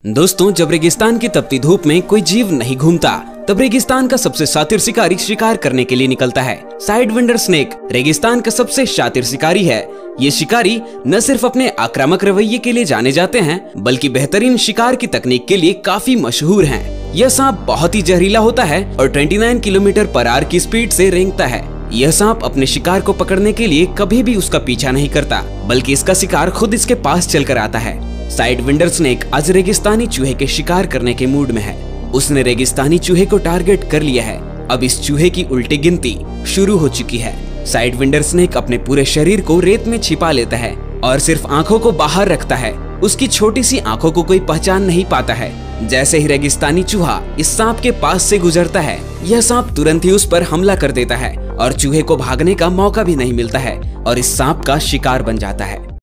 दोस्तों, जब रेगिस्तान की तपती धूप में कोई जीव नहीं घूमता, तब रेगिस्तान का सबसे शातिर शिकारी शिकार करने के लिए निकलता है। साइडविंडर स्नेक रेगिस्तान का सबसे शातिर शिकारी है। ये शिकारी न सिर्फ अपने आक्रामक रवैये के लिए जाने जाते हैं, बल्कि बेहतरीन शिकार की तकनीक के लिए काफी मशहूर हैं। यह सांप बहुत ही जहरीला होता है और 29 किलोमीटर पर आवर की स्पीड से रेंगता है। यह सांप अपने शिकार को पकड़ने के लिए कभी भी उसका पीछा नहीं करता, बल्कि इसका शिकार खुद इसके पास चलकर आता है। साइडविंडर स्नेक आज रेगिस्तानी चूहे के शिकार करने के मूड में है। उसने रेगिस्तानी चूहे को टारगेट कर लिया है। अब इस चूहे की उल्टी गिनती शुरू हो चुकी है। साइडविंडर स्नेक अपने पूरे शरीर को रेत में छिपा लेता है और सिर्फ आंखों को बाहर रखता है। उसकी छोटी सी आंखों को कोई पहचान नहीं पाता है। जैसे ही रेगिस्तानी चूहा इस सांप के पास से गुजरता है, यह सांप तुरंत ही उस पर हमला कर देता है और चूहे को भागने का मौका भी नहीं मिलता है और इस सांप का शिकार बन जाता है।